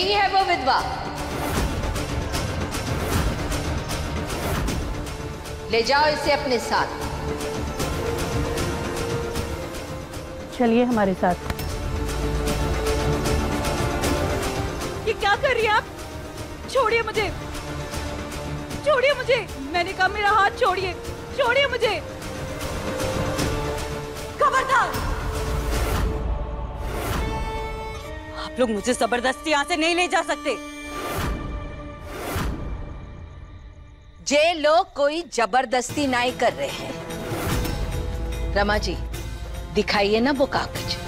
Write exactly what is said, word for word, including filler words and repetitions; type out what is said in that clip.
यही है वो विधवा। ले जाओ इसे अपने साथ। चलिए हमारे साथ। ये क्या कर रही हैं आप? छोड़िए मुझे, छोड़िए मुझे। मैंने कहा मेरा हाथ छोड़िए, छोड़िए मुझे। खबरदार! आप लोग मुझे जबरदस्ती यहाँ से नहीं ले जा सकते। जे लोग कोई जबरदस्ती नहीं कर रहे हैं। रमा जी, दिखाइए ना वो कागज।